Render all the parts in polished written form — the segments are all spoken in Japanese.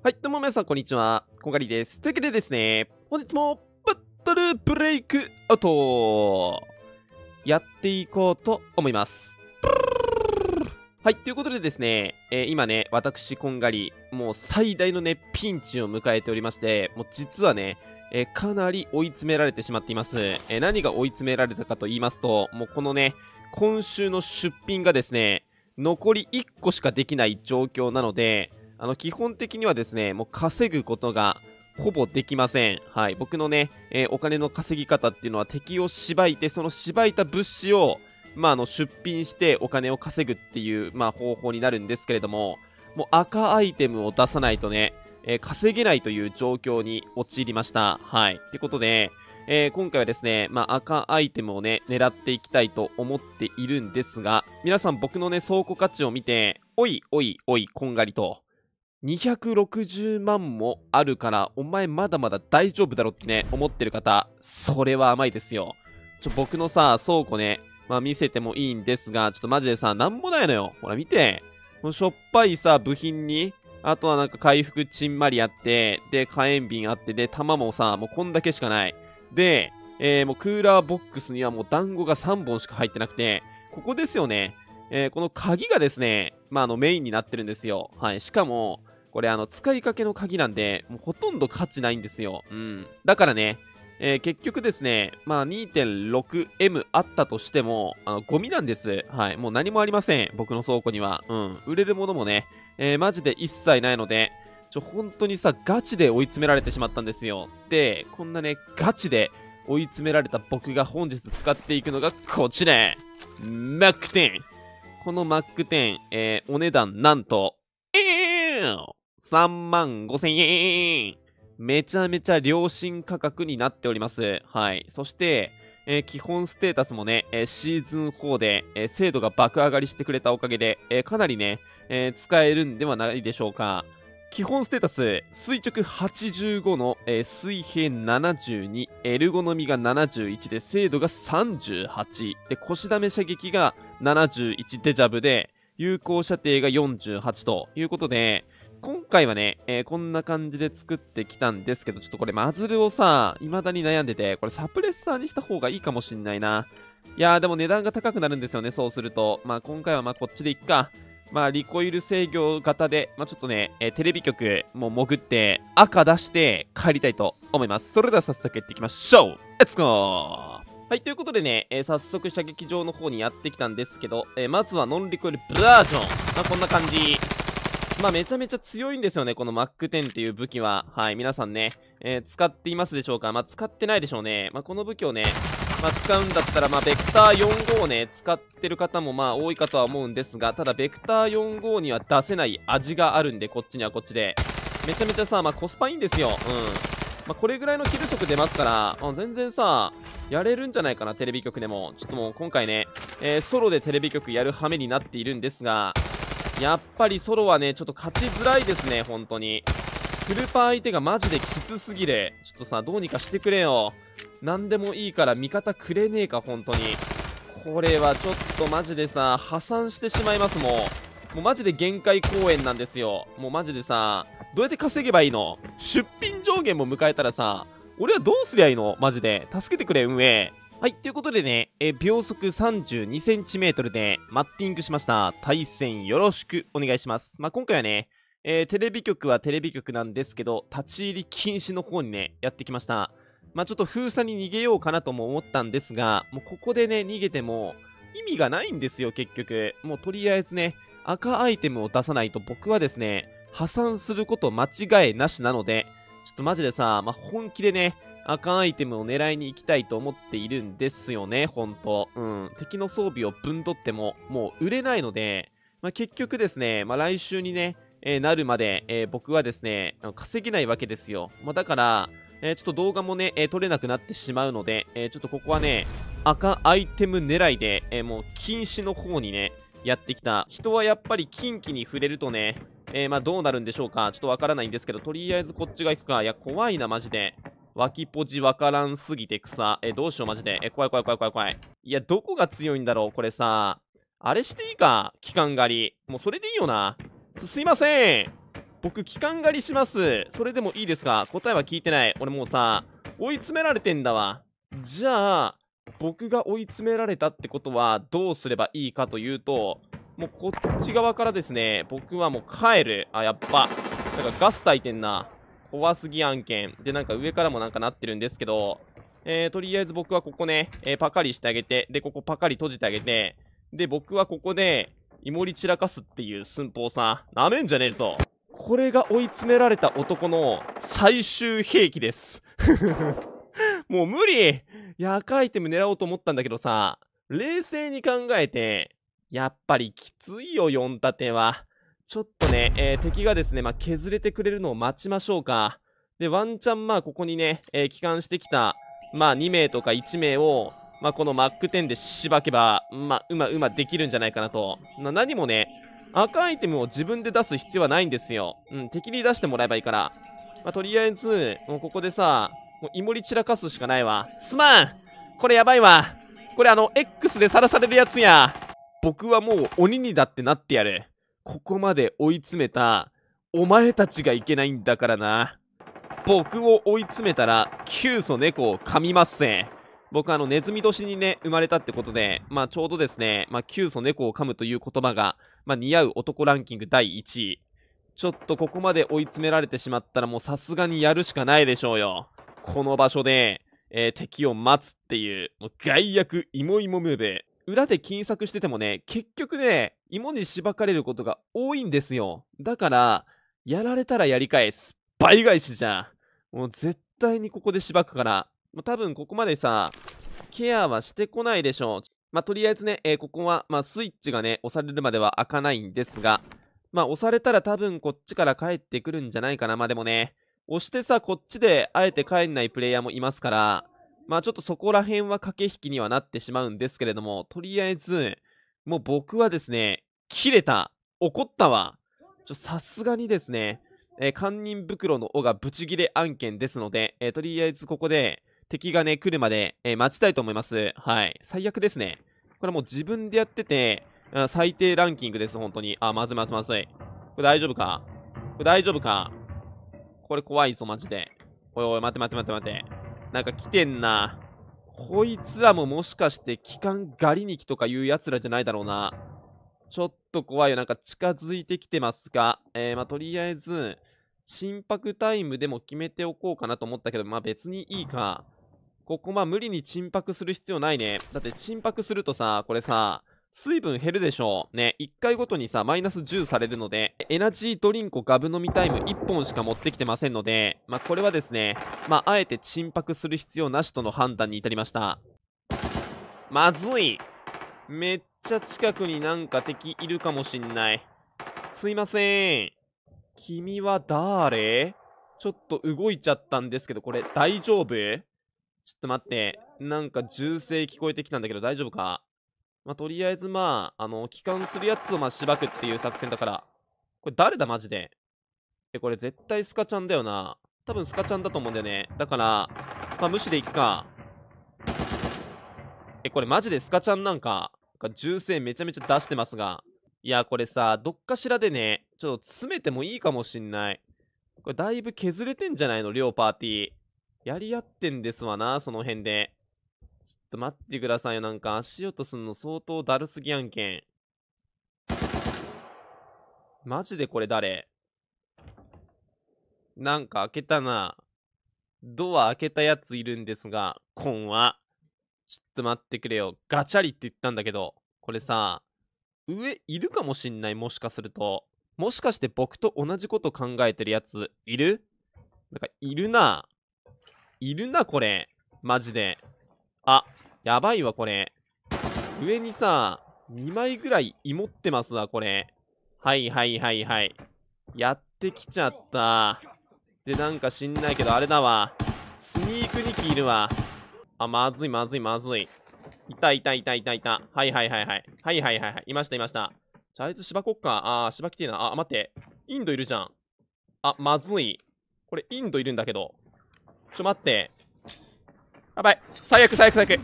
はい、どうも皆さん、こんにちは。こがりです。というわけでですね、本日も、バトルブレイクアウトやっていこうと思います。はい、ということでですね、今ね、私、こんがり、もう最大のね、ピンチを迎えておりまして、もう実はね、かなり追い詰められてしまっています。何が追い詰められたかと言いますと、もうこのね、今週の出品がですね、残り1個しかできない状況なので、基本的にはですね、もう稼ぐことがほぼできません。はい。僕のね、お金の稼ぎ方っていうのは敵を縛いて、その縛いた物資を、出品してお金を稼ぐっていう、方法になるんですけれども、もう赤アイテムを出さないとね、稼げないという状況に陥りました。はい。ってことで、今回はですね、赤アイテムをね、狙っていきたいと思っているんですが、皆さん僕のね、倉庫価値を見て、おいおいおい、こんがりと、260万もあるから、お前まだまだ大丈夫だろってね、思ってる方、それは甘いですよ。僕のさ、倉庫ね、見せてもいいんですが、ちょっとマジでさ、なんもないのよ。ほら見て。もうしょっぱいさ、部品に、あとはなんか回復ちんまりあって、で、火炎瓶あって、で、弾もさ、もうこんだけしかない。で、もうクーラーボックスにはもう団子が3本しか入ってなくて、ここですよね。この鍵がですね、メインになってるんですよ。はい。しかも、これ使いかけの鍵なんで、もうほとんど価値ないんですよ。うん。だからね、結局ですね、2.6M あったとしても、ゴミなんです。はい。もう何もありません。僕の倉庫には。うん。売れるものもね、マジで一切ないので、本当にさ、ガチで追い詰められてしまったんですよ。で、こんなね、ガチで追い詰められた僕が本日使っていくのがこちら。マック10。このマック10、お値段なんと、35,000円。めちゃめちゃ良心価格になっております。はい。そして、基本ステータスもね、シーズン4で、精度が爆上がりしてくれたおかげで、かなりね、使えるんではないでしょうか。基本ステータス、垂直85の、水平72、エルゴノミが71で、精度が38、で、腰ダメ射撃が71デジャブで、有効射程が48ということで、今回はね、こんな感じで作ってきたんですけど、ちょっとこれマズルをさ、未だに悩んでて、これサプレッサーにした方がいいかもしんないな。いやーでも値段が高くなるんですよね、そうすると。今回はこっちでいっか。リコイル制御型で、ちょっとね、テレビ局も潜って赤出して帰りたいと思います。それでは早速やっていきましょう。レッツゴー。はい、ということでね、早速射撃場の方にやってきたんですけど、まずはノンリコイルブラージョン。こんな感じ。めちゃめちゃ強いんですよね、このマック10っていう武器は。はい、皆さんね、使っていますでしょうか。使ってないでしょうね。この武器をね、使うんだったら、ベクター45をね、使ってる方も多いかとは思うんですが、ただ、ベクター45には出せない味があるんで、こっちにはこっちで。めちゃめちゃさ、コスパいいんですよ。うん。これぐらいのキル速出ますから、全然さ、やれるんじゃないかな、テレビ局でも。ちょっともう今回ね、ソロでテレビ局やる羽目になっているんですが、やっぱりソロはね、ちょっと勝ちづらいですね、本当に。フルパー相手がマジできつすぎる。ちょっとさ、どうにかしてくれよ。なんでもいいから味方くれねえか、本当に。これはちょっとマジでさ、破産してしまいますもん。もうマジで限界公演なんですよ。もうマジでさ、どうやって稼げばいいの？出品上限も迎えたらさ、俺はどうすりゃいいの？マジで。助けてくれ、運営。はい、ということでね、秒速 32cm でマッティングしました。対戦よろしくお願いします。今回はね、テレビ局はテレビ局なんですけど、立ち入り禁止の方にね、やってきました。ちょっと封鎖に逃げようかなとも思ったんですが、もうここでね、逃げても意味がないんですよ、結局。もうとりあえずね、赤アイテムを出さないと僕はですね、破産すること間違いなしなので、ちょっとマジでさ、本気でね、赤アイテムを狙いに行きたいと思っているんですよね、ほんと。うん。敵の装備をぶんどっても、もう売れないので、結局ですね、来週にね、なるまで、僕はですね、稼げないわけですよ。だから、ちょっと動画もね、撮れなくなってしまうので、ちょっとここはね、赤アイテム狙いで、もう禁止の方にね、やってきた。人はやっぱり近畿に触れるとね、どうなるんでしょうか。ちょっとわからないんですけど、とりあえずこっちが行くか。いや、怖いな、マジで。脇ポジわからんすぎて草。どうしよう、マジで。怖い怖い怖い怖い怖い。いや、どこが強いんだろう、これさ。あれしていいか、期間狩り。もうそれでいいよな。すいません。 僕、期間狩りします。それでもいいですか？答えは聞いてない。俺もうさ、追い詰められてんだわ。じゃあ、僕が追い詰められたってことは、どうすればいいかというと、もうこっち側からですね、僕はもう帰る。あ、やっぱ。なんかガス焚いてんな。怖すぎ案件。で、なんか上からもなんかなってるんですけど、とりあえず僕はここね、パカリしてあげて、で、ここパカリ閉じてあげて、で、僕はここで、イモリ散らかすっていう寸法さ。なめんじゃねえぞ。これが追い詰められた男の最終兵器です。もう無理。いや、赤アイテム狙おうと思ったんだけどさ、冷静に考えて、やっぱりきついよ、4立ては。ちょっとね、敵がですね、まあ、削れてくれるのを待ちましょうか。で、ワンチャンまあ、ここにね、帰還してきた、まあ、2名とか1名を、まあ、このマック10でしばけば、まあ、できるんじゃないかなと。何もね、赤アイテムを自分で出す必要はないんですよ。敵に出してもらえばいいから。まあ、とりあえず、もうここでさ、もうイモリ散らかすしかないわ。すまん！これやばいわ。これX でさらされるやつや。僕はもう鬼にだってなってやる。ここまで追い詰めた、お前たちがいけないんだからな。僕を追い詰めたら、急祖猫を噛みますせ。僕ネズミ年にね、生まれたってことで、まあちょうどですね、まあ急祖猫を噛むという言葉が、まあ似合う男ランキング第1位。ちょっとここまで追い詰められてしまったらもうさすがにやるしかないでしょうよ。この場所で、敵を待つっていう、もう害悪イモイモムーブ。裏で金策しててもね、結局ね、芋にしばかれることが多いんですよ。だから、やられたらやり返す。倍返しじゃん。もう絶対にここでしばくから。もう多分ここまでさ、ケアはしてこないでしょう。まあ、とりあえずね、ここは、まあ、スイッチがね、押されるまでは開かないんですが、まあ、押されたら多分こっちから帰ってくるんじゃないかな。まあ、でもね、押してさ、こっちであえて帰んないプレイヤーもいますから、まあ、ちょっとそこら辺は駆け引きにはなってしまうんですけれども、とりあえず、もう僕はですね、切れた。怒ったわ。さすがにですね、堪忍袋の尾がブチギレ案件ですので、とりあえずここで、敵がね、来るまで、待ちたいと思います。はい。最悪ですね。これもう自分でやってて、最低ランキングです、本当に。あ、まずい。これ大丈夫か？これ怖いぞ、マジで。おい、待て。なんか来てんな。こいつらももしかして期間狩りに来とかいうやつらじゃないだろうな。ちょっと怖いよ。なんか近づいてきてますが、まあ、とりあえず、心拍タイムでも決めておこうかなと思ったけど、まあ別にいいか。ここまあ無理に鎮泊する必要ないね。だって鎮泊するとさ、これさ、水分減るでしょう。ね、1回ごとにさ、マイナス10されるので、エナジードリンクをガブ飲みタイム1本しか持ってきてませんので、まあこれはですね、まああえて鎮泊する必要なしとの判断に至りました。まずい。めっちゃ近くになんか敵いるかもしんない。すいません。君は誰？ちょっと動いちゃったんですけど、これ大丈夫？ちょっと待って。なんか銃声聞こえてきたんだけど大丈夫か？まあ、とりあえずまあ、帰還するやつをまあしばくっていう作戦だから。これ誰だマジで。これ絶対スカちゃんだよな。多分スカちゃんだと思うんだよね。だから、まあ無視でいっか。これマジでスカちゃんなんか、銃声めちゃめちゃ出してますが。いや、これさ、どっかしらでね、ちょっと詰めてもいいかもしんない。これだいぶ削れてんじゃないの両パーティー。やり合ってんですわな、その辺で。ちょっと待ってくださいよ。なんか足音すんの相当だるすぎ案件。マジでこれ誰？なんか開けたな。ドア開けたやついるんですが、コンは。ちょっと待ってくれよ。ガチャリって言ったんだけど、これさ、上いるかもしんない、もしかすると。もしかして僕と同じこと考えてるやつ、いる？なんか、いるな。これ。マジで。あ、やばいわ、これ。上にさ、2枚ぐらい芋ってますわ、これ。はい。やってきちゃった。で、なんか知んないけど、あれだわ。スニーク2機いるわ。あ、まずい。いた。はい。いました。あいつ芝こっか。芝来てえな。待って。インドいるじゃん。まずい。これ、インドいるんだけど。待って。やばい。最悪。まずい。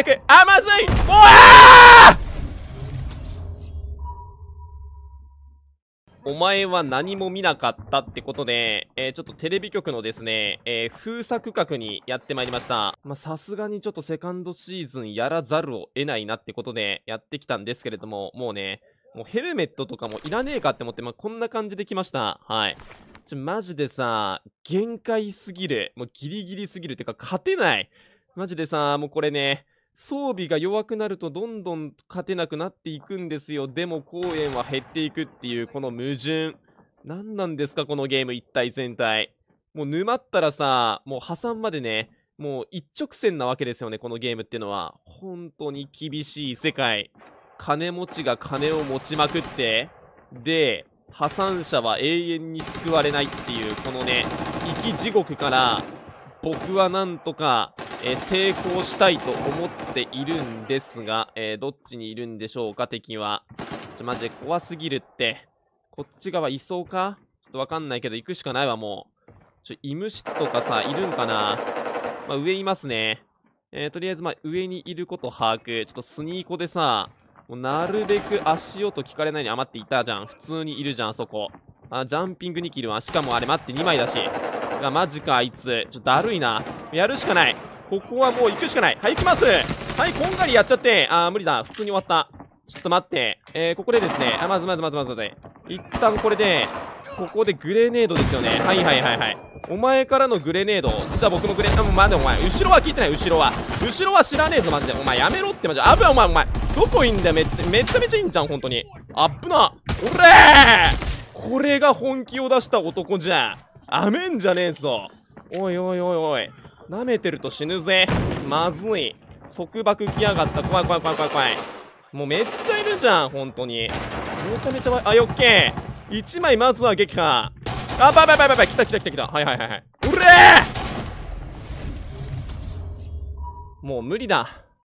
おわお前は何も見なかったってことで、ちょっとテレビ局のですね、封鎖区画にやってまいりました。まあ、さすがにちょっとセカンドシーズンやらざるを得ないなってことでやってきたんですけれども、もうね、もうヘルメットとかもいらねえかって思って、まあ、こんな感じで来ました。はい。マジでさ、限界すぎる。もうギリギリすぎる。ってか、勝てない。マジでさ、もうこれね、装備が弱くなるとどんどん勝てなくなっていくんですよ。でも公園は減っていくっていうこの矛盾。何なんですかこのゲーム一体全体。もう沼ったらさ、もう破産までね、もう一直線なわけですよね、このゲームっていうのは。本当に厳しい世界。金持ちが金を持ちまくって、で、破産者は永遠に救われないっていう、このね、生き地獄から、僕はなんとか、成功したいと思っているんですが、どっちにいるんでしょうか、敵は。マジで怖すぎるって。こっち側いそうかちょっとわかんないけど、行くしかないわ、もう。医務室とかさ、いるんかな。まあ、上いますね。とりあえず、まあ、上にいること把握。ちょっとスニーコでさ、もうなるべく足音聞かれないように余っていたじゃん。普通にいるじゃん、そこ。あ、ジャンピングにキルは。しかもあれ待って、2枚だし。マジか、あいつ。だるいな。やるしかない。ここはもう行くしかない。はい、行きます。はい、こんがりやっちゃって。無理だ。普通に終わった。ちょっと待って。ここでですね。まず。一旦これで、ここでグレネードですよね。はい。お前からのグレネード。じゃあ僕のグレネード。待てお前。後ろは聞いてない、後ろは知らねえぞ、マジで。お前やめろって、マジで。危ない、お前。どこいんだよ、めちゃめちゃいいんじゃん、ほんとに。あっぶな。おれーこれが本気を出した男じゃん。あめんじゃねえぞ。おい。舐めてると死ぬぜ。まずい。束縛来やがった。怖い。もうめっちゃいるじゃん、ほんとに。めちゃめちゃオッケー。1枚まずは撃破。ばい。来た。はい。うれーもう無理だ。